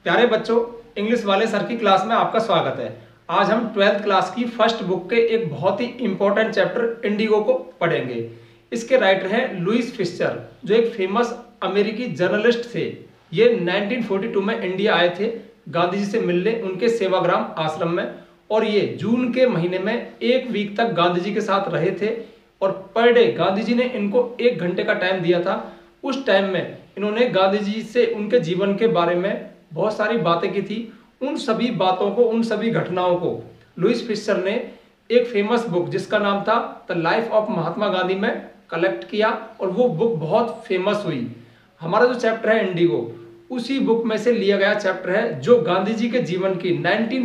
प्यारे बच्चों, इंग्लिश वाले सर की क्लास में आपका स्वागत है। आज हम 12th क्लास की फर्स्ट बुक के एक बहुत ही इंपॉर्टेंट चैप्टर इंडिगो को पढ़ेंगे। इसके राइटर हैं लुईस फिशर, जो एक फेमस अमेरिकी जर्नलिस्ट थे। ये 1942 में इंडिया आए थे गांधी जी से मिलने उनके सेवाग्राम आश्रम में, और ये जून के महीने में एक वीक तक गांधी जी के साथ रहे थे। और पर डे गांधी जी ने इनको 1 घंटे का टाइम दिया था। उस टाइम में इन्होंने गांधी जी से उनके जीवन के बारे में बहुत सारी बातें की थी। उन सभी बातों को, उन सभी घटनाओं को लुईस फिशर ने एक फेमस बुक जिसका नाम था the life of Mahatma Gandhi में कलेक्ट किया, और वो बुक बहुत फेमस हुई। हमारा जो चैप्टर है इंडिगो, उसी बुक में से लिया गया चैप्टर है, जो गांधी जी के जीवन की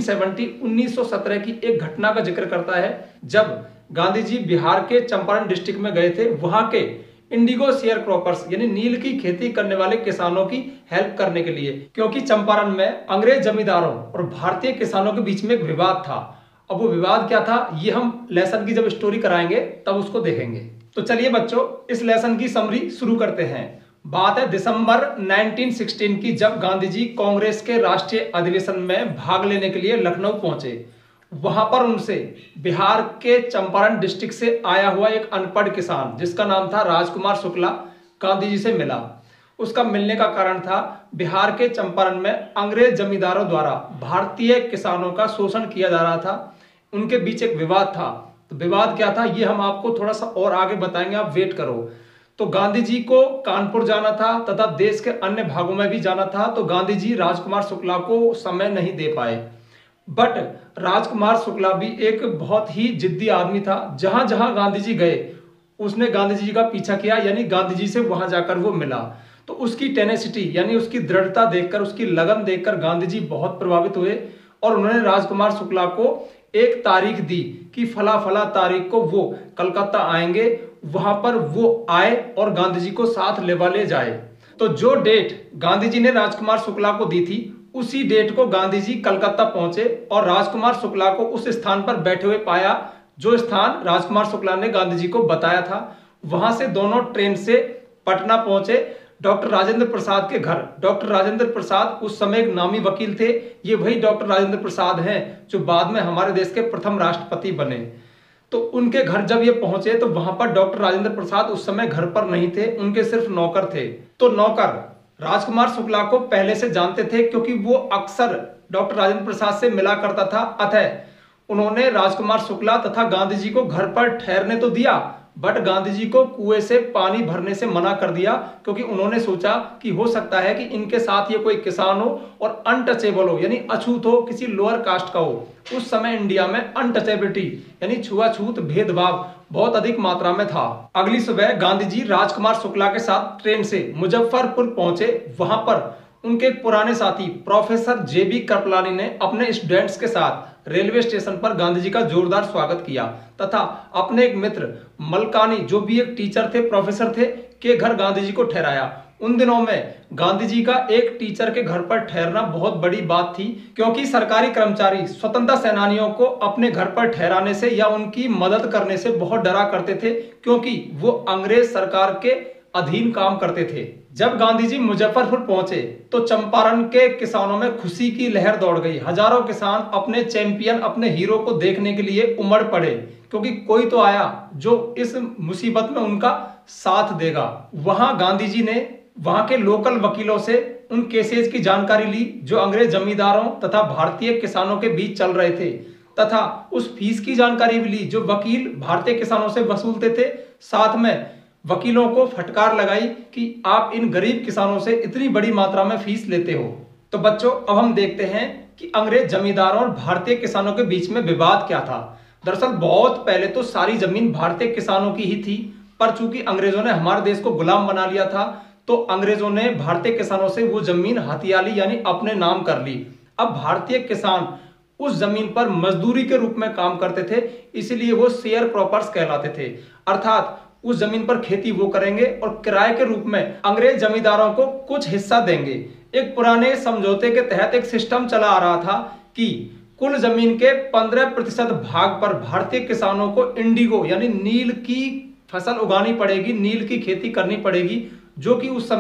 1917 की एक घटना का जिक्र करता है, जब गांधी जी बिहार के चंपारण डिस्ट्रिक्ट में गए थे। वहां के इंडिगो शेयर क्रॉपर्स यानी नील की खेती करने वाले किसानों की हेल्प करने के लिए, क्योंकि चंपारण में अंग्रेज जमींदारों और भारतीय किसानों के बीच में एक विवाद था। अब वो विवाद क्या था, ये हम लेसन की जब स्टोरी कराएंगे तब उसको देखेंगे। तो चलिए बच्चों, इस लेसन की समरी शुरू करते हैं। बात है दिसंबर 1916 की, जब गांधी जी कांग्रेस के राष्ट्रीय अधिवेशन में भाग लेने के लिए लखनऊ पहुंचे। वहां पर उनसे बिहार के चंपारण डिस्ट्रिक्ट से आया हुआ एक अनपढ़ किसान जिसका नाम था राजकुमार शुक्ला गांधी जी से मिला। उसका मिलने का कारण था बिहार के चंपारण में अंग्रेज जमींदारों द्वारा भारतीय किसानों का शोषण किया जा रहा था। उनके बीच एक विवाद था। तो विवाद क्या था ये हम आपको थोड़ा सा और आगे बताएंगे, आप वेट करो। तो गांधी जी को कानपुर जाना था तथा देश के अन्य भागों में भी जाना था। तो गांधी जी राजकुमार शुक्ला को समय नहीं दे पाए। बट राजकुमार शुक्ला भी एक बहुत ही जिद्दी आदमी था। जहां जहां गांधी जी गए उसने गांधी जी का पीछा किया, यानी गांधी जी से वहां जाकर वो मिला। तो उसकी टेनेसिटी यानी उसकी दृढ़ता देखकर, उसकी लगन देखकर गांधी जी बहुत प्रभावित हुए, और उन्होंने राजकुमार शुक्ला को एक तारीख दी कि फला फला तारीख को वो कलकत्ता आएंगे। वहां पर वो आए और गांधी जी को साथ ले जाए। तो जो डेट गांधी जी ने राजकुमार शुक्ला को दी थी, उसी डेट को गांधी जी कलकत्ता पहुंचे और राजकुमार शुक्ला को उस स्थान पर बैठे हुए पाया जो स्थान राजकुमार शुक्ला ने गांधी जी को बताया था। वहां से दोनों ट्रेन से पटना पहुंचे डॉक्टर राजेंद्र प्रसाद के घर। डॉक्टर राजेंद्र प्रसाद उस समय एक नामी वकील थे। ये वही डॉक्टर राजेंद्र प्रसाद हैं जो बाद में हमारे देश के प्रथम राष्ट्रपति बने। तो उनके घर जब ये पहुंचे तो वहां पर डॉक्टर राजेंद्र प्रसाद उस समय घर पर नहीं थे, उनके सिर्फ नौकर थे। तो नौकर राजकुमार शुक्ला को पहले से जानते थे, क्योंकि वो अक्सर डॉक्टर राजेंद्र प्रसाद से मिला करता था। अतः उन्होंने राजकुमार शुक्ला तथा गांधी जी को घर पर ठहरने तो दिया, बट गांधी जी को कुएं से पानी भरने से मना कर दिया, क्योंकि उन्होंने सोचा कि हो सकता है कि इनके साथ ये कोई किसान हो और अनटचेबल हो, यानी अछूत हो, किसी लोअर कास्ट का हो। उस समय इंडिया में अनटचेबिलिटी यानी छुआछूत भेदभाव बहुत अधिक मात्रा में था। अगली सुबह गांधी जी राजकुमार शुक्ला के साथ ट्रेन से मुजफ्फरपुर पहुंचे। वहां पर उनके एक पुराने साथी प्रोफेसर जेबी कृपलानी ने अपने स्टूडेंट्स के साथ रेलवे स्टेशन पर गांधी जी का जोरदार स्वागत किया, तथा अपने एक मित्र मलकानी, जो भी एक टीचर थे, प्रोफेसर थे, के घर गांधी जी को ठहराया। उन दिनों में गांधी जी का एक टीचर के घर पर ठहरना बहुत बड़ी बात थी, क्योंकि सरकारी कर्मचारी स्वतंत्रता सेनानियों को अपने घर पर ठहराने से या उनकी मदद करने से बहुत डरा करते थे, क्योंकि वो अंग्रेज सरकार के अधीन काम करते थे। जब गांधी जी मुजफ्फरपुर पहुंचे तो चंपारण के किसानों में खुशी की लहर दौड़ गई। हजारों किसान अपने चैंपियन, अपने हीरो को देखने के लिए उमड़ पड़े, क्योंकि कोई तो आया जो इस मुसीबत में उनका साथ देगा। वहां गांधी जी ने वहां के लोकल वकीलों से उन केसेस की जानकारी ली जो अंग्रेज जमींदारों तथा भारतीय किसानों के बीच चल रहे थे, तथा उस फीस की जानकारी भी ली जो वकील भारतीय किसानों से वसूलते थे। साथ में वकीलों को फटकार लगाई कि आप इन गरीब किसानों से इतनी बड़ी मात्रा में फीस लेते हो। तो बच्चों, अब हम देखते हैं कि अंग्रेज जमींदारों और भारतीय किसानों के बीच में विवाद क्या था। दरअसल बहुत पहले तो सारी जमीन भारतीय किसानों की ही थी, पर चूंकि अंग्रेजों ने हमारे देश को गुलाम बना लिया था, तो अंग्रेजों ने भारतीय किसानों से वो जमीन हथिया ली, यानी अपने नाम कर ली। अब भारतीय किसान उस जमीन पर मजदूरी के रूप में काम करते थे, इसलिए वो शेयर क्रॉपर्स कहलाते थे। अर्थात उस जमीन पर खेती वो करेंगे और किराए के रूप में अंग्रेज जमींदारों को कुछ हिस्सा देंगे। एक पुराने समझौते के तहत एक सिस्टम चला आ रहा था कि कुल जमीन के 15% भाग पर भारतीय किसानों को इंडिगो यानी नील की फसल उगानी पड़ेगी, नील की खेती करनी पड़ेगी, जो कि उस समय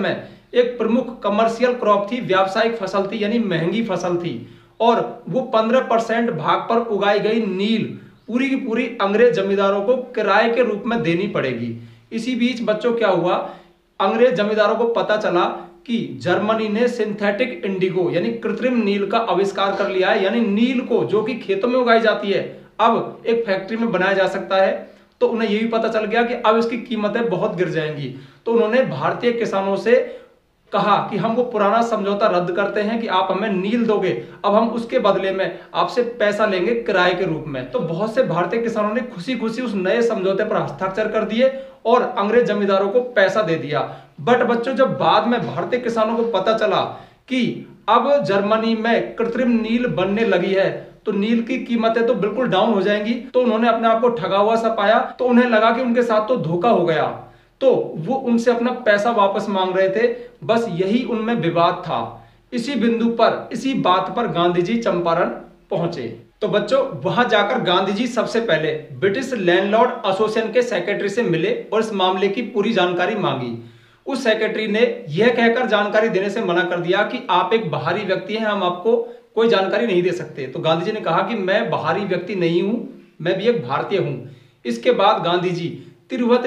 एक प्रमुख कमर्शियल क्रॉप थी, व्यावसायिक फसल थी, यानी महंगी फसल थी। और वो 15% भाग पर उगाई गई नील पूरी की पूरी अंग्रेज जमींदारों को किराए के रूप में देनी पड़ेगी। इसी बीच बच्चों क्या हुआ, अंग्रेज जमींदारों को पता चला कि जर्मनी ने सिंथेटिक इंडिगो यानी कृत्रिम नील का आविष्कार कर लिया है, यानी नील को जो कि खेतों में उगाई जाती है अब एक फैक्ट्री में बनाया जा सकता है। तो उन्हें यह भी पता चल गया कि अब इसकी कीमतें बहुत गिर जाएंगी। तो उन्होंने भारतीय किसानों से कहा कि हम वो पुराना समझौता रद्द करते हैं कि आप हमें नील दोगे, अब हम उसके बदले में आपसे पैसा लेंगे किराए के रूप में। तो बहुत से भारतीय किसानों ने खुशी खुशी उस नए समझौते पर हस्ताक्षर कर दिए और अंग्रेज जमींदारों को पैसा दे दिया। बट बच्चों, जब बाद में भारतीय किसानों को पता चला कि अब जर्मनी में कृत्रिम नील बनने लगी है तो नील की कीमतें तो बिल्कुल डाउन हो जाएंगी, तो उन्होंने अपने आप को ठगा हुआ सा पाया। तो उन्हें लगा कि उनके साथ तो धोखा हो गया, तो वो उनसे अपना पैसा वापस मांग रहे थे। बस यही उनमें विवाद था। इसी बिंदु पर, इसी बात पर गांधी जी चंपारण पहुंचे। तो बच्चों, वहां जाकर गांधी जी सबसे पहले ब्रिटिश लैंडलॉर्ड एसोसिएशन के सेक्रेटरी से मिले और इस मामले की पूरी जानकारी मांगी। उस सेक्रेटरी ने यह कहकर जानकारी देने से मना कर दिया कि आप एक बाहरी व्यक्ति हैं, हम आपको कोई जानकारी नहीं दे सकते। तो गांधी जी ने कहा कि मैं बाहरी व्यक्ति नहीं हूं, मैं भी एक भारतीय हूं। इसके बाद गांधी जी तिरहुत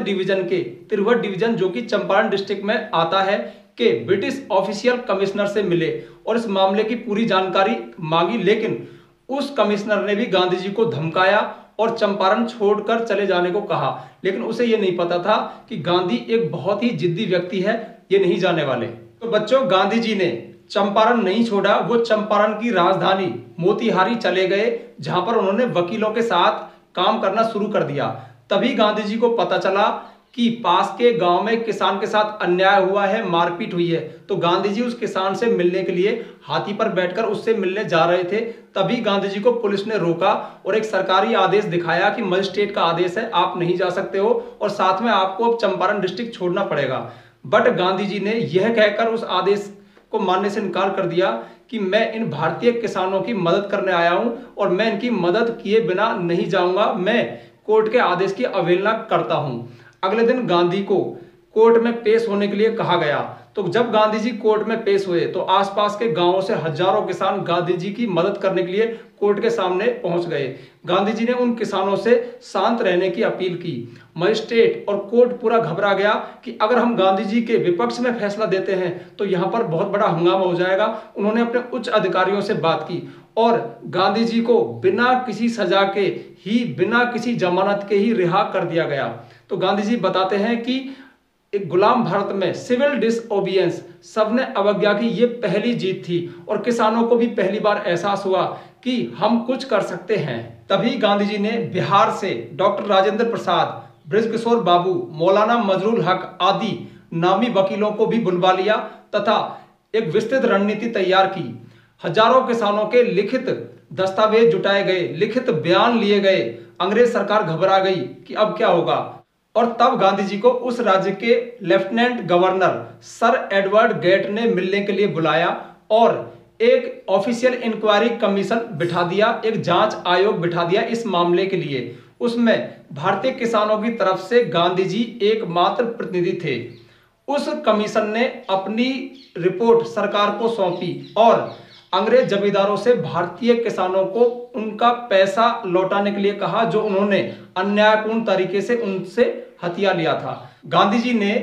डिवीजन जो कि चंपारण डिस्ट्रिक्ट में आता है के ब्रिटिश ऑफिशियल कमिश्नर से मिले और इस मामले की पूरी जानकारी मांगी। लेकिन उस कमिश्नर ने भी गांधी जी को धमकाया और चंपारण छोड़कर चले जाने को कहा। लेकिन उसे यह नहीं पता था कि गांधी एक बहुत ही जिद्दी व्यक्ति है, ये नहीं जाने वाले। तो बच्चों, गांधी जी ने चंपारण नहीं छोड़ा, वो चंपारण की राजधानी मोतिहारी चले गए, जहां पर उन्होंने वकीलों के साथ काम करना शुरू कर दिया। तभी गांधी जी को पता चला कि पास के गांव में किसान के साथ अन्याय हुआ है, मारपीट हुई है। तो गांधी जी उस किसान से मिलने के लिए हाथी पर बैठकर उससे मिलने जा रहे थे। तभी गांधी जी को पुलिस ने रोका और एक सरकारी आदेश दिखाया कि मजिस्ट्रेट का आदेश है, आप नहीं जा सकते हो और साथ में आपको अब चंपारण डिस्ट्रिक्ट छोड़ना पड़ेगा। बट गांधी जी ने यह कहकर उस आदेश को मानने से इनकार कर दिया कि मैं इन भारतीय किसानों की मदद करने आया हूं और मैं इनकी मदद किए बिना नहीं जाऊंगा, मैं कोर्ट के आदेश की अवहेलना करता हूं। अगले दिन गांधी को कोर्ट में पेश होने के लिए कहा गया। तो जब गांधी जी कोर्ट में पेश हुए तो आसपास के गांवों से हजारों किसान गांधी जी की मदद करने के लिए कोर्ट के सामने पहुंच गए। गांधी जी ने उन किसानों से शांत रहने की अपील की। मजिस्ट्रेट और कोर्ट पूरा घबरा गया कि अगर हम गांधी जी के विपक्ष में फैसला देते हैं तो यहां पर बहुत बड़ा हंगामा हो जाएगा। उन्होंने अपने उच्च अधिकारियों से बात की और गांधी जी को बिना किसी सजा के ही, बिना किसी जमानत के ही रिहा कर दिया गया। तो गांधी जी बताते हैं कि एक गुलाम भारत में सिविल डिसओबियंस, सबने अवज्ञा की, ये पहली जीत थी और किसानों को भी पहली बार एहसास हुआ कि हम कुछ कर सकते हैं। तभी गांधी जी ने बिहार से डॉक्टर राजेंद्र प्रसाद, बृजकिशोर बाबू, मौलाना मजरुल हक आदि नामी वकीलों को भी बुलवा लिया तथा एक विस्तृत रणनीति तैयार की। हजारों किसानों के लिखित दस्तावेज जुटाए गए, लिखित बयान लिए गए। अंग्रेज सरकार घबरा गई कि अब क्या होगा और तब गांधी जी को उस राज्य के lieutenant governor sir Edward Gait ने मिलने के लिए बुलाया और एक ऑफिशियल इंक्वायरी कमीशन बिठा दिया, एक जांच आयोग बिठा दिया इस मामले के लिए। उसमें भारतीय किसानों की तरफ से गांधी जी एकमात्र प्रतिनिधि थे। उस कमीशन ने अपनी रिपोर्ट सरकार को सौंपी और अंग्रेज जमींदारों से भारतीय किसानों को उनका पैसा लौटाने के लिए कहा जो उन्होंने अन्यायपूर्ण तरीके से उनसे हथिया लिया था। गांधी जी ने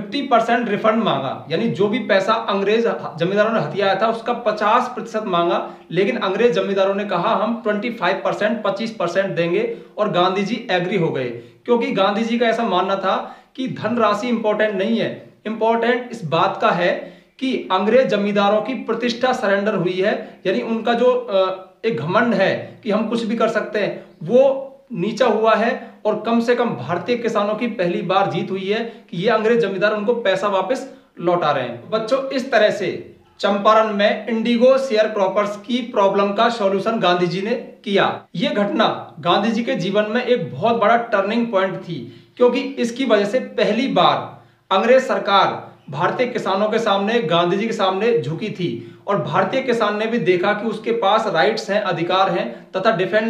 50% रिफंड मांगा, यानी जो भी पैसा अंग्रेज जमींदारों ने हथियाया था उसका 50% मांगा। लेकिन अंग्रेज जमींदारों ने कहा हम 25%, 25% देंगे और गांधी जी एग्री हो गए, क्योंकि गांधी जी का ऐसा मानना था कि धनराशि इंपॉर्टेंट नहीं है, इंपॉर्टेंट इस बात का है कि अंग्रेज जमींदारों की प्रतिष्ठा सरेंडर हुई है, यानी उनका जो एक घमंड है कि हम कुछ भी कर सकते हैं वो नीचा हुआ है और कम से कम भारतीय किसानों की पहली बार जीत हुई है कि ये अंग्रेज जमींदार उनको पैसा वापस लौटा रहे हैं। बच्चों, इस तरह से चंपारण में इंडिगो शेयर क्रॉपर्स की प्रॉब्लम का सॉल्यूशन गांधी जी ने किया। यह घटना गांधी जी के जीवन में एक बहुत बड़ा टर्निंग पॉइंट थी, क्योंकि इसकी वजह से पहली बार अंग्रेज सरकार भारतीय किसानों के सामने, गांधी जी के सामने झुकी थी और भारतीय किसान ने भी देखा कि उसके पास राइट्स हैं, अधिकार हैं तथा डिफेंडर्स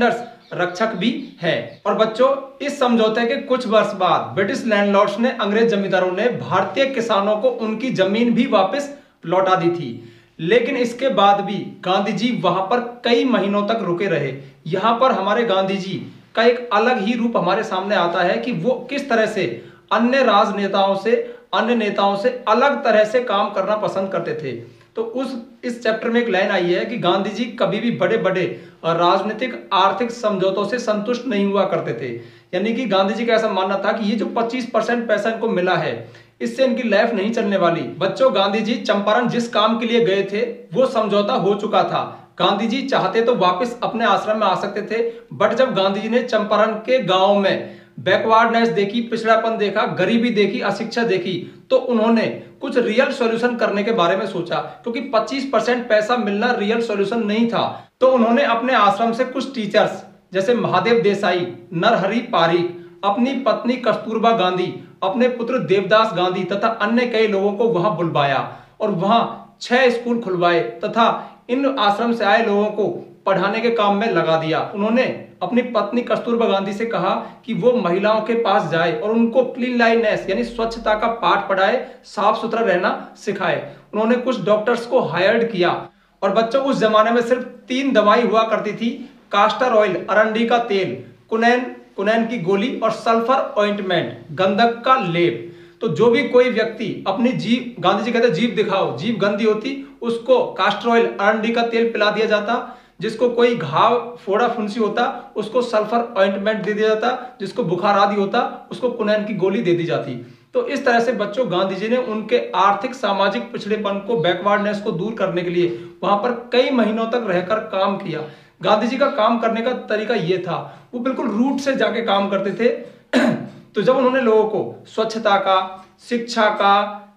रक्षक भी है। और बच्चों, इस समझौते के कुछ वर्ष बाद ब्रिटिश लैंडलॉर्ड्स ने, अंग्रेज जमींदारों ने भारतीय किसानों को उनकी जमीन भी वापस लौटा दी थी। लेकिन इसके बाद भी गांधी जी वहां पर कई महीनों तक रुके रहे। यहां पर हमारे गांधी जी का एक अलग ही रूप हमारे सामने आता है कि वो किस तरह से अन्य राजनेताओं से, अन्य नेताओं से अलग तरह से काम करना पसंद करते थे। तो इस चैप्टर में एक लाइन आई है कि गांधी जी कभी भी बड़े बड़े राजनीतिक आर्थिक समझौतों से संतुष्ट नहीं हुआ करते थे। यानी कि गांधी जी का ऐसा मानना था कि ये जो 25% पैसा इनको मिला है, इससे इनकी लाइफ नहीं चलने वाली। बच्चों, गांधी जी चंपारण जिस काम के लिए गए थे वो समझौता हो चुका था। गांधी जी चाहते तो वापस अपने आश्रम में आ सकते थे, बट जब गांधी जी ने चंपारण के गांव में बैकवर्डनेस देखी, पिछड़ापन देखा, गरीबी देखी, अशिक्षा देखी, तो उन्होंने कुछ रियल सॉल्यूशन करने के बारे में सोचा। क्योंकि 25% पैसा मिलना रियल सॉल्यूशन नहीं था, तो उन्होंने अपने आश्रम से कुछ टीचर्स जैसे महादेव देसाई, नरहरि पारीक, अपनी पत्नी कस्तूरबा गांधी, अपने पुत्र देवदास गांधी तथा अन्य कई लोगों को वहां बुलवाया और वहां 6 स्कूल खुलवाए तथा इन आश्रम से आए लोगों को पढ़ाने के काम में लगा दिया। उन्होंने अपनी पत्नी कस्तूरबा गांधी से कहा कि वो महिलाओं के पास जाए और उनको क्लीनलाइनेस यानी स्वच्छता का पाठ पढ़ाए, साफ सुथरा रहना सिखाए। उन्होंने कुछ डॉक्टर्स को हायर्ड किया। और बच्चों, उस जमाने में सिर्फ 3 दवाई हुआ करती थी: कास्टर ऑयल, अरंडी का तेल, कुनैन की गोली और सल्फर ऑइंटमेंट, गंधक का लेप। तो जो भी कोई व्यक्ति अपनी जीभ, गांधी जी कहते जीभ दिखाओ, जीभ गंदी होती, उसको कास्टर ऑयल, अरंडी का तेल पिला दिया जाता। जिसको कोई घाव, फोड़ा, फुंसी होता, उसको सल्फर ऑइंटमेंट दे दिया जाता। जिसको बुखार आदि होता, उसको कुनैन की गोली दे दी जाती। तो इस तरह से बच्चों, गांधी जी ने उनके आर्थिक सामाजिक पिछड़ेपन को, बैकवर्डनेस को दूर करने के लिए वहां पर कई महीनों तक रहकर काम किया। गांधी जी का काम करने का तरीका यह था, वो बिल्कुल रूट से जाके काम करते थे। तो जब उन्होंने लोगों को स्वच्छता का, शिक्षा का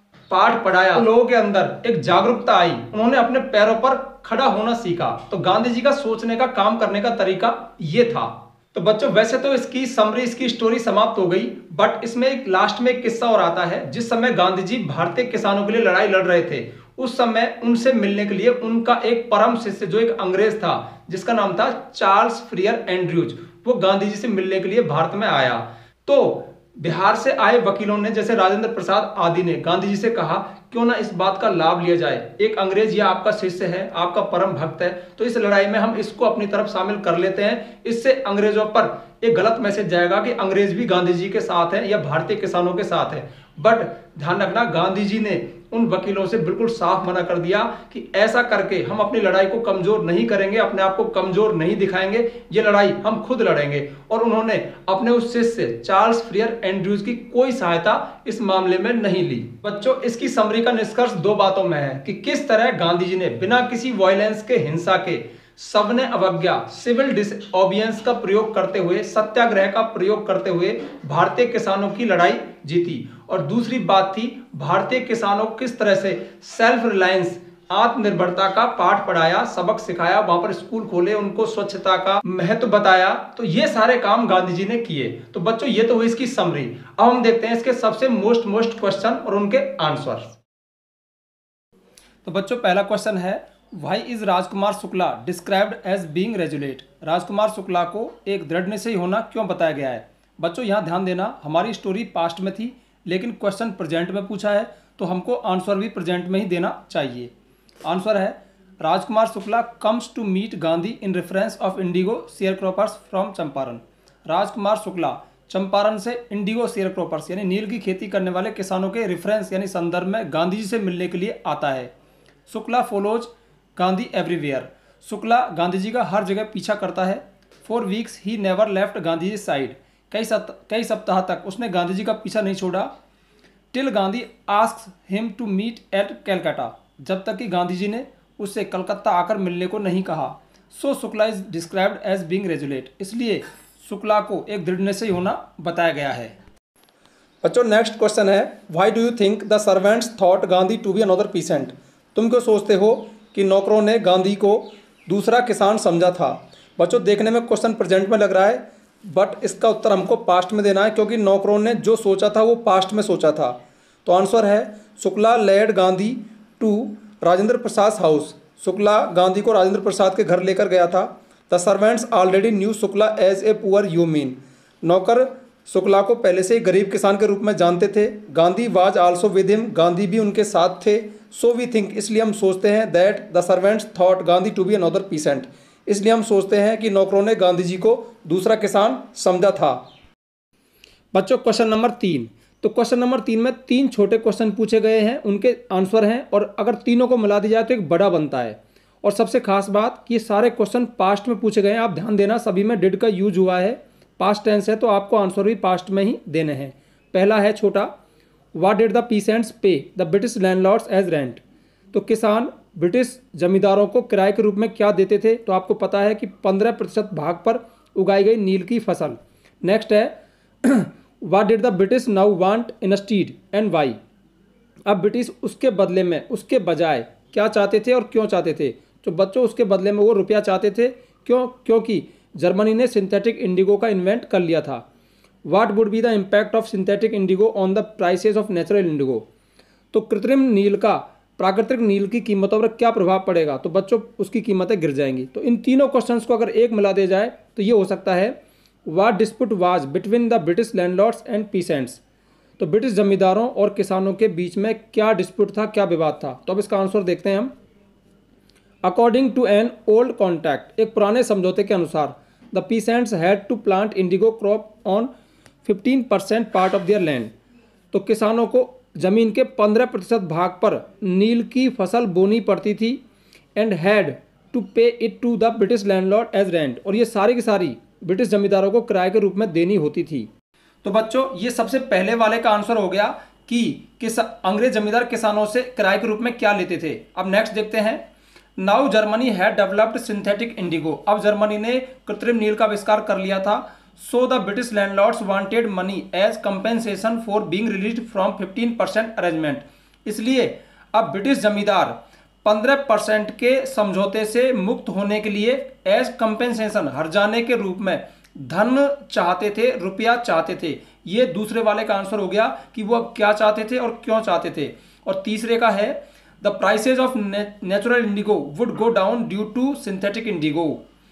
पाठ पढ़ाया, तो लोगों के अंदर एक जागरूकता आई, उन्होंने अपने पैरों पर खड़ा होना सीखा। तो गांधी जी का सोचने का, काम करने का तरीका ये था। तो बच्चों, वैसे तो इसकी समरी, इसकी स्टोरी समाप्त हो गई, बट इसमें एक लास्ट में एक किस्सा और आता है। जिस समय गांधी जी भारतीय किसानों के लिए लड़ाई लड़ रहे थे, उस समय उनसे मिलने के लिए उनका एक परम शिष्य, जो एक अंग्रेज था जिसका नाम था चार्ल्स फ्रियर एंड्रयूज, वो गांधी जी से मिलने के लिए भारत में आया। तो बिहार से आए वकीलों ने, जैसे राजेंद्र प्रसाद आदि ने, गांधी जी से कहा क्यों ना इस बात का लाभ लिया जाए। एक अंग्रेज यह आपका शिष्य है, आपका परम भक्त है, तो इस लड़ाई में हम इसको अपनी तरफ शामिल कर लेते हैं। इससे अंग्रेजों पर एक गलत मैसेज जाएगा कि अंग्रेज भी गांधी जी के साथ है या भारतीय किसानों के साथ है। बट ध्यान रखना, गांधी जी ने उन वकीलों से बिल्कुल साफ मना कर दिया कि ऐसा करके हम अपनी लड़ाई को कमजोर नहीं करेंगे, अपने आप को कमजोर नहीं दिखाएंगे, ये लड़ाई हम खुद लड़ेंगे। और उन्होंने अपने उस शिष्य चार्ल्स फ्रियर एंड्रयूज की कोई सहायता इस मामले में नहीं ली। बच्चों, इसकी समरी का निष्कर्ष 2 बातों में है कि किस तरह गांधी जी ने बिना किसी वायलेंस के, हिंसा के, सबने अवज्ञा, सिविल डिसओबियंस का प्रयोग करते हुए, सत्याग्रह का प्रयोग करते हुए भारतीय किसानों की लड़ाई जीती। और दूसरी बात थी, भारतीय किसानों को किस तरह से सेल्फ रिलायंस, आत्मनिर्भरता का पाठ पढ़ाया, सबक सिखाया, वहां पर स्कूल खोले, उनको स्वच्छता का महत्व बताया। तो ये सारे काम गांधी जी ने किए। तो बच्चों, ये तो हुई इसकी समरी। अब हम देखते हैं इसके सबसे मोस्ट क्वेश्चन और उनके आंसर। तो बच्चों, पहला क्वेश्चन है, why is Rajkumar Shukla described as being resolute. Rajkumar Shukla को एक दृढ़ निश्चयी होना क्यों बताया गया है। बच्चों, यहाँ ध्यान देना, हमारी स्टोरी पास्ट में थी, लेकिन क्वेश्चन प्रेजेंट में पूछा है, तो हमको आंसर भी प्रेजेंट में ही देना चाहिए। आंसर है, Rajkumar Shukla comes to meet Gandhi in reference of indigo sharecroppers from Champaran. Rajkumar Shukla Champaran से इंडिगो शेयरक्रॉपर्स यानी नील की खेती करने वाले किसानों के रेफरेंस यानी संदर्भ में गांधी जी से मिलने के लिए आता है। Shukla follows Gandhi everywhere. शुक्ला गांधी जी का हर जगह पीछा करता है। 4 weeks he never left Gandhi ji side. कई सप्ताह तक उसने गांधी जी का पीछा नहीं छोड़ा। Till Gandhi asks him to meet at Calcutta. जब तक कि गांधी जी ने उससे कलकत्ता आकर मिलने को नहीं कहा। So Shukla is described as being resolute. इसलिए शुक्ला को एक दृढ़ निश्चयी होना बताया गया है। बच्चों, नेक्स्ट क्वेश्चन है, why do you think the servants thought Gandhi to be another peasant. तुम क्यों सोचते हो कि नौकरों ने गांधी को दूसरा किसान समझा था। बच्चों, देखने में क्वेश्चन प्रेजेंट में लग रहा है, बट इसका उत्तर हमको पास्ट में देना है, क्योंकि नौकरों ने जो सोचा था वो पास्ट में सोचा था। तो आंसर है, Shukla led Gandhi to Rajendra Prasad house. Shukla Gandhi को राजेंद्र प्रसाद के घर लेकर गया था। The servants already knew Shukla as a poor yeoman. नौकर शुक्ला को पहले से ही गरीब किसान के रूप में जानते थे। Gandhi was also with him, Gandhi भी उनके साथ थे। सो वी थिंक, इसलिए हम सोचते हैं, that the servants thought Gandhi to be another peasant, इसलिए हम सोचते हैं कि नौकरों ने गांधी जी को दूसरा किसान समझा था। बच्चों क्वेश्चन नंबर 3, तो क्वेश्चन नंबर 3 में 3 छोटे क्वेश्चन पूछे गए हैं, उनके आंसर हैं, और अगर तीनों को मिला दिया जाए तो एक बड़ा बनता है। और सबसे खास बात कि ये सारे क्वेश्चन पास्ट में पूछे गए हैं। आप ध्यान देना, सभी में डिड का यूज हुआ है, पास्ट टेंस है, तो आपको आंसर भी पास्ट में ही देने हैं। पहला है छोटा, what did the peasants pay the British landlords as rent. तो किसान ब्रिटिश जमींदारों को किराए के रूप में क्या देते थे, तो आपको पता है कि 15% भाग पर उगाई गई नील की फसल। नेक्स्ट है what did the British now want instead and why. अब ब्रिटिश उसके बदले में, उसके बजाय क्या चाहते थे और क्यों चाहते थे। तो बच्चों उसके बदले में वो रुपया चाहते थे, क्यों? क्योंकि जर्मनी ने सिंथेटिक इंडिगो का इन्वेंट कर लिया था। What would be the impact of synthetic indigo on the prices of natural indigo. तो कृत्रिम नील का प्राकृतिक नील की कीमतों पर क्या प्रभाव पड़ेगा। तो बच्चों उसकी कीमतें गिर जाएंगी। तो इन तीनों क्वेश्चंस को अगर एक मिला दिया जाए तो ये हो सकता है, what dispute was between the British landlords and peasants. तो ब्रिटिश जमींदारों और किसानों के बीच में क्या डिस्प्यूट था, क्या विवाद था। तो अब इसका आंसर देखते हैं हम। According to an old contract, एक पुराने समझौते के अनुसार, the peasants had to plant indigo crop on 15% part of their land. तो किसानों को जमीन के 15% भाग पर नील की फसल बोनी पड़ती थी। And had to pay it to the British landlord as rent, और ये सारी की सारी ब्रिटिश जमींदारों को किराए के रूप में देनी होती थी। तो बच्चों ये सबसे पहले वाले का आंसर हो गया कि अंग्रेज जमींदार किसानों से किराए के रूप में क्या लेते थे। अब नेक्स्ट देखते हैं, now Germany had developed synthetic indigo. अब जर्मनी ने कृत्रिम नील का आविष्कार कर लिया था। So the British landlords wanted money as compensation for being released from 15% arrangement. इसलिए अब ब्रिटिश जमींदार 15% के समझौते से मुक्त होने के लिए एज कंपेंसेशन, हर्जाने के रूप में धन चाहते थे, रुपया चाहते थे। ये दूसरे वाले का आंसर हो गया कि वो अब क्या चाहते थे और क्यों चाहते थे। और तीसरे का है, the prices of natural indigo would go down due to synthetic indigo.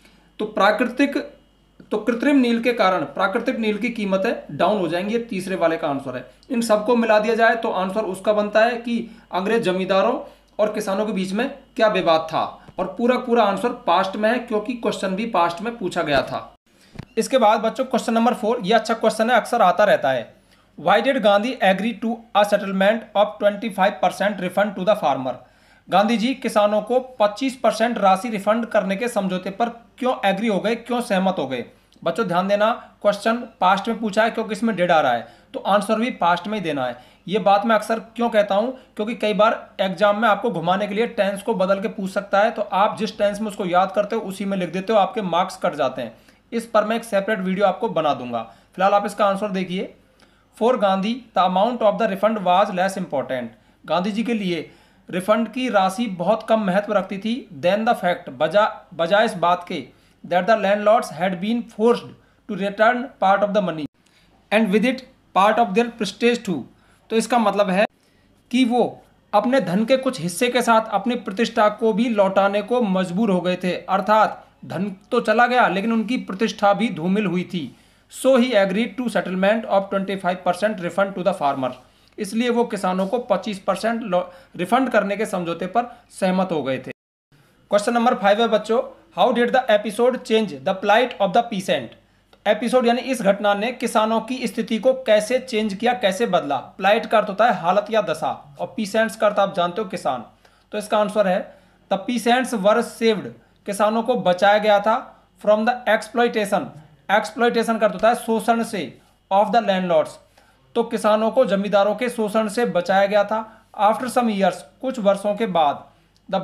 तो कृत्रिम नील के कारण प्राकृतिक नील की कीमतें डाउन हो जाएंगी। ये तीसरे वाले का आंसर है। इन सबको मिला दिया जाए तो आंसर उसका बनता है कि अंग्रेज जमींदारों और किसानों के बीच में क्या विवाद था। और पूरा आंसर पास्ट में है, क्योंकि क्वेश्चन भी पास्ट में पूछा गया था। इसके बाद बच्चों क्वेश्चन नंबर 4, ये अच्छा क्वेश्चन है, अक्सर आता रहता है। Why did Gandhi agree to a settlement of 25% refund to the farmer. Gandhi ji किसानों को 25% राशि रिफंड करने के समझौते पर क्यों एग्री हो गए, क्यों सहमत हो गए। बच्चों ध्यान देना, क्वेश्चन पास्ट में पूछा है क्योंकि इसमें डिड आ रहा है, तो आंसर भी पास्ट में ही देना है। ये बात मैं अक्सर क्यों कहता हूं, क्योंकि कई बार एग्जाम में आपको घुमाने के लिए टेंस को बदल के पूछ सकता है। तो आप जिस टेंस में उसको याद करते हो उसी में लिख देते हो, आपके मार्क्स कट जाते हैं। इस पर मैं एक सेपरेट वीडियो आपको बना दूंगा। फिलहाल आप इसका आंसर देखिए। For Gandhi the amount of the refund was less important. Gandhi ji के लिए रिफंड की राशि बहुत कम महत्व रखती थी। देन द फैक्ट, बजाय इस बात के, that the landlords had been forced to return part of the money and with it part of their prestige too. तो इसका मतलब है कि वो अपने धन के कुछ हिस्से के साथ अपनी प्रतिष्ठा को भी लौटाने को मजबूर हो गए थे। अर्थात धन तो चला गया लेकिन उनकी प्रतिष्ठा भी धूमिल हुई थी। So he agreed to settlement of 25% refund to the farmer. इसलिए वो किसानों को 25% रिफंड करने के समझौते पर सहमत हो गए थे। क्वेश्चन नंबर 5 है बच्चों, how did the episode change the plight of the peasant. Episode यानी इस घटना ने किसानों की स्थिति को कैसे चेंज किया, कैसे बदला। प्लाइट का अर्थ होता है हालत या दशा, और पीसेंट्स का अर्थ आप जानते हो किसान। तो इसका आंसर है द पीसेंट्स वर सेव्ड। किसानों को बचाया गया था फ्रॉम द एक्सप्लॉयटेशन। एक्सप्लॉयटेशन का अर्थ होता है शोषण से, ऑफ द लैंडलॉर्ड्स। तो किसानों को जमींदारों के शोषण से बचाया गया था। आफ्टर सम ईयर्स, कुछ वर्षों के बाद, द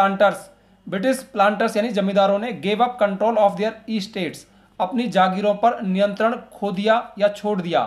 ब्रिटिश प्लांटर्स यानी जमींदारों ने gave up control of their estates. अपनी जागीरों पर नियंत्रण खो दिया या छोड़ दिया।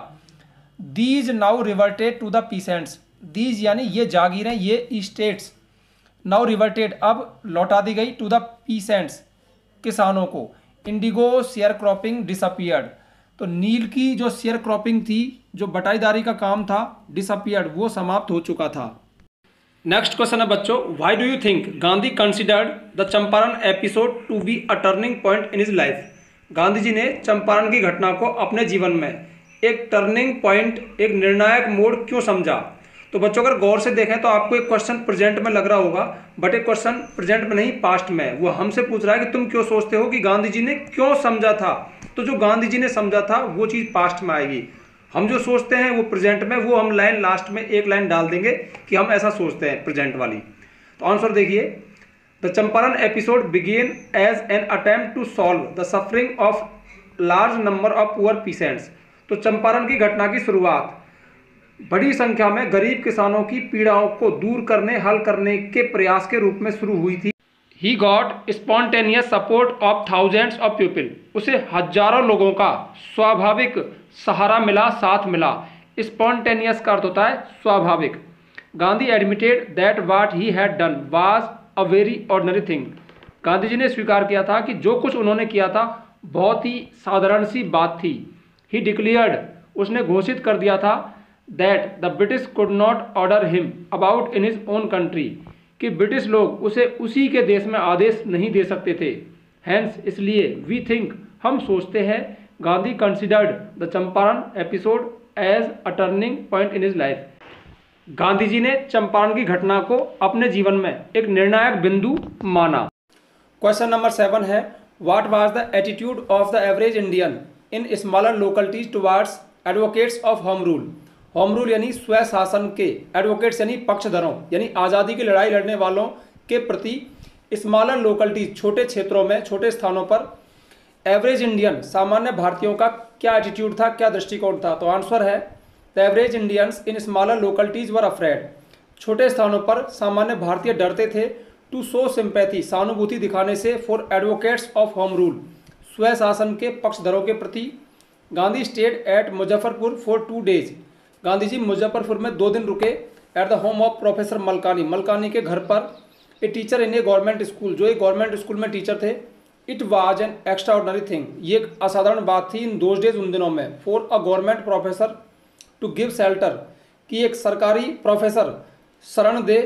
These now reverted to the peasants. These यानी ये जागीरें, ये इस्टेट्स, नाउ रिवर्टेड अब लौटा दी गई, टू द पीसेंट्स किसानों को। Indigo sharecropping disappeared. तो नील की जो शेयर क्रॉपिंग थी, जो बटाईदारी का काम था, डिसअपियर्ड, वो समाप्त हो चुका था। नेक्स्ट क्वेश्चन है बच्चों, why do you think Gandhi considered the Champaran episode to be a turning point in his life? Gandhi ji ने चंपारण की घटना को अपने जीवन में एक टर्निंग पॉइंट, एक निर्णायक मोड़ क्यों समझा? तो बच्चों अगर गौर से देखें तो आपको एक क्वेश्चन प्रेजेंट में लग रहा होगा, बट एक क्वेश्चन प्रेजेंट में नहीं, पास्ट में। वो हमसे पूछ रहा है कि तुम क्यों सोचते हो कि गांधी जी ने क्यों समझा था? तो जो गांधी जी ने समझा था वो चीज़ पास्ट में आएगी। हम जो सोचते हैं वो प्रेजेंट में, वो हम लाइन लास्ट में एक लाइन डाल देंगे कि हम ऐसा सोचते हैं प्रेजेंट वाली। तो आंसर देखिए, the Champaran episode began as an attempt to solve the suffering of large number of poor peasants. तो चंपारण की घटना की शुरुआत बड़ी संख्या में गरीब किसानों की पीड़ाओं को दूर करने, हल करने के प्रयास के रूप में शुरू हुई थी। He got spontaneous support of thousands of people. उसे हजारों लोगों का स्वाभाविक सहारा मिला, साथ मिला। स्पॉन्टेनियस का अर्थ होता है स्वाभाविक। Gandhi admitted that what he had done was a very ordinary thing. Gandhi ji ने स्वीकार किया था कि जो कुछ उन्होंने किया था बहुत ही साधारण सी बात थी। ही डिक्लेयर्ड, उसने घोषित कर दिया था, that the British could not order him about in his own country, कि ब्रिटिश लोग उसे उसी के देश में आदेश नहीं दे सकते थे। हैंस, इसलिए वी थिंक, हम सोचते हैं, Gandhi considered the Champaran episode as a turning point in his life. Gandhi ji ने चंपारण की घटना को अपने जीवन में एक निर्णायक बिंदु माना। क्वेश्चन नंबर 7 है, what was the attitude of the average Indian in smaller localities towards advocates of home rule? Home rule यानी स्वशासन के, एडवोकेट्स यानी पक्षधरों, यानी आज़ादी की लड़ाई लड़ने वालों के प्रति स्मॉलर लोकलिटीज, छोटे क्षेत्रों में, छोटे स्थानों पर एवरेज इंडियन, सामान्य भारतीयों का क्या एटीट्यूड था, क्या दृष्टिकोण था? तो आंसर है, the average Indians in smaller localities were afraid. छोटे स्थानों पर सामान्य भारतीय डरते थे, टू शो सिंपैथी, सहानुभूति दिखाने से, for advocates of home rule, स्वशासन के पक्षधरों के प्रति। Gandhi stayed at Muzaffarpur for 2 days। Gandhi ji Muzaffarpur में 2 दिन रुके। At the home of professor Malkani, Malkani के घर पर। A teacher in a government school, जो एक गवर्नमेंट स्कूल में टीचर थे। It was an extraordinary thing, ये एक असाधारण बात थी इन दोज डेज, उन दिनों में। For a government professor to give shelter, कि एक सरकारी प्रोफेसर शरण दे,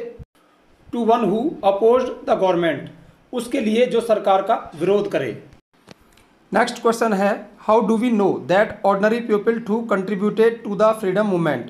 to one who opposed the government, उसके लिए जो सरकार का विरोध करे। नेक्स्ट क्वेश्चन है, how do we know that ordinary people too contributed to the freedom movement?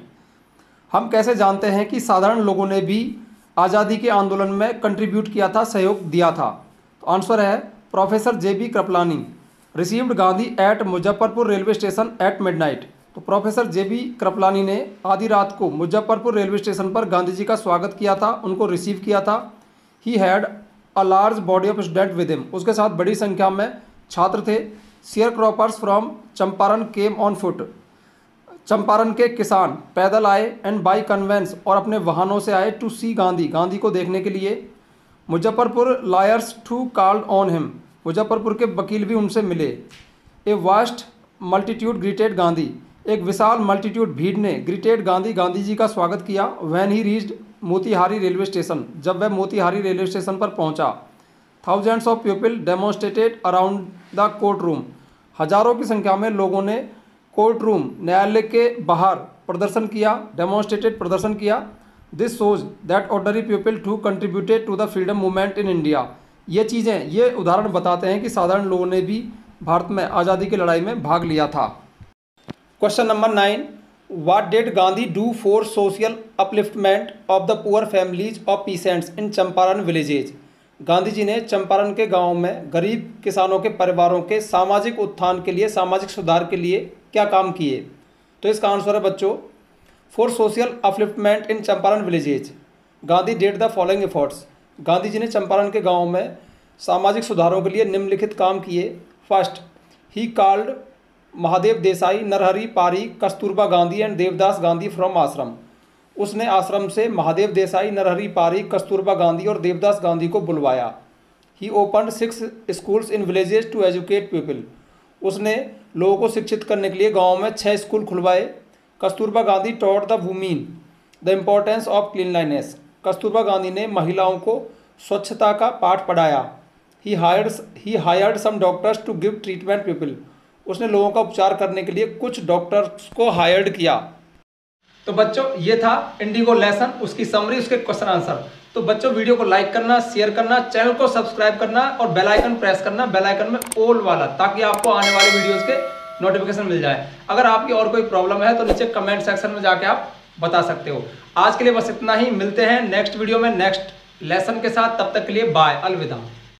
हम कैसे जानते हैं कि साधारण लोगों ने भी आज़ादी के आंदोलन में कंट्रीब्यूट किया था, सहयोग दिया था? तो आंसर है, professor JB Kripalani received Gandhi at Muzaffarpur railway station at midnight. तो प्रोफेसर JB कृपलानी ने आधी रात को मुजफ्फरपुर रेलवे स्टेशन पर गांधी जी का स्वागत किया था, उनको रिसीव किया था। He had a large body of student with him, उसके साथ बड़ी संख्या में छात्र थे। Sharecroppers from Champaran came on foot, Champaran के किसान पैदल आए, एंड बाई कन्वेंस, और अपने वाहनों से आए, टू सी गांधी, गांधी को देखने के लिए। Muzaffarpur lawyers too called on him, Muzaffarpur के वकील भी उनसे मिले। A vast multitude greeted Gandhi, एक विशाल मल्टीट्यूड, भीड़ ने, ग्रीटेड गांधी, गांधी जी का स्वागत किया। When he reached Motihari railway station, जब वह मोतिहारी रेलवे स्टेशन पर पहुंचा। Thousands of people demonstrated around the court room, हजारों की संख्या में लोगों ने कोर्ट रूम, न्यायालय के बाहर प्रदर्शन किया, डेमोन्स्ट्रेटेड, प्रदर्शन किया। This shows that ordinary people too contributed to the freedom movement in India. ये चीज़ें, ये उदाहरण बताते हैं कि साधारण लोगों ने भी भारत में आज़ादी की लड़ाई में भाग लिया था। Question number 9, what did Gandhi do for social upliftment of the poor families of peasants in Champaran villages? Gandhi ji ने चंपारण के गांव में गरीब किसानों के परिवारों के सामाजिक उत्थान के लिए, सामाजिक सुधार के लिए क्या काम किए? तो इसका आंसर है बच्चों, for social upliftment in Champaran villages Gandhi did the following efforts. Gandhi ji ने चंपारण के गांव में सामाजिक सुधारों के लिए निम्नलिखित काम किए। First, he called Mahadev Desai, Narhari Parikh, Kasturba Gandhi and Devdas Gandhi from ashram. उसने आश्रम से महादेव देसाई, नरहरि पारीक, कस्तूरबा गांधी और देवदास गांधी को बुलवाया। He opened 6 schools in villages to educate people, उसने लोगों को शिक्षित करने के लिए गाँव में 6 स्कूल खुलवाए। Kasturba Gandhi taught the women the importance of cleanliness, Kasturba Gandhi ने महिलाओं को स्वच्छता का पाठ पढ़ाया। He hired some doctors to give treatment people, उसने लोगों का उपचार करने के लिए कुछ डॉक्टर्स को हायर्ड किया। तो बच्चों ये था इंडिगो लेसन, उसकी समरी, उसके क्वेश्चन आंसर। तो बच्चों वीडियो को लाइक करना, शेयर करना, चैनल को सब्सक्राइब करना और बेल आइकन प्रेस करना, बेल आइकन में ऑल वाला, ताकि आपको आने वाले वीडियोस के नोटिफिकेशन मिल जाए। अगर आपकी और कोई प्रॉब्लम है तो नीचे कमेंट सेक्शन में जाके आप बता सकते हो। आज के लिए बस इतना ही, मिलते हैं नेक्स्ट वीडियो में नेक्स्ट लेसन के साथ। तब तक के लिए बाय, अलविदा।